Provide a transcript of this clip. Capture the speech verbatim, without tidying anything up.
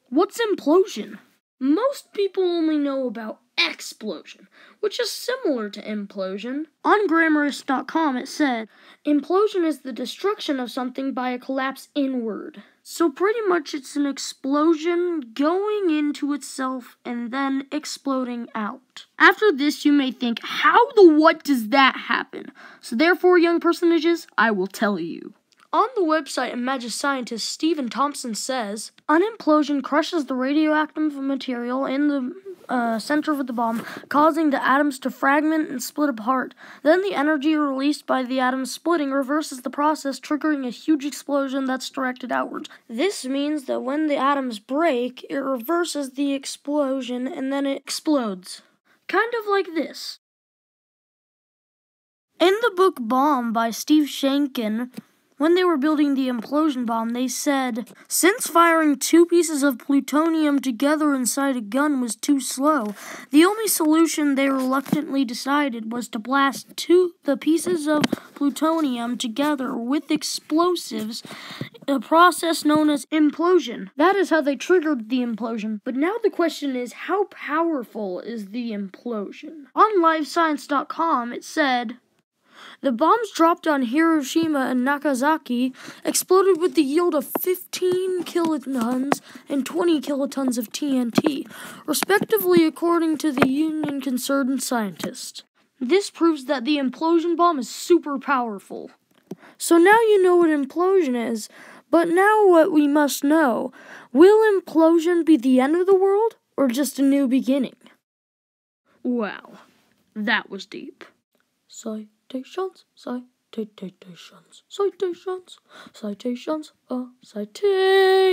What's implosion? Most people only know about explosion, which is similar to implosion. On Grammarist dot com it said, implosion is the destruction of something by a collapse inward. So pretty much it's an explosion going into itself and then exploding out. After this you may think, how the what does that happen? So therefore, young personages, I will tell you. On the website Imagine Scientist Stephen Thompson says, an implosion crushes the radioactive material in the uh, center of the bomb, causing the atoms to fragment and split apart. Then the energy released by the atoms splitting reverses the process, triggering a huge explosion that's directed outwards. This means that when the atoms break, it reverses the explosion and then it explodes. Kind of like this. In the book Bomb by Steve Shankin, when they were building the implosion bomb, they said, since firing two pieces of plutonium together inside a gun was too slow, the only solution they reluctantly decided was to blast two the pieces of plutonium together with explosives, a process known as implosion. That is how they triggered the implosion. But now the question is, how powerful is the implosion? On live science dot com it said, the bombs dropped on Hiroshima and Nagasaki exploded with the yield of fifteen kilotons and twenty kilotons of T N T, respectively, according to the Union Concerned Scientists. This proves that the implosion bomb is super powerful. So now you know what implosion is, but now what we must know. Will implosion be the end of the world or just a new beginning? Wow, that was deep. Sorry. Citations, citations, citations, citations, uh, citations.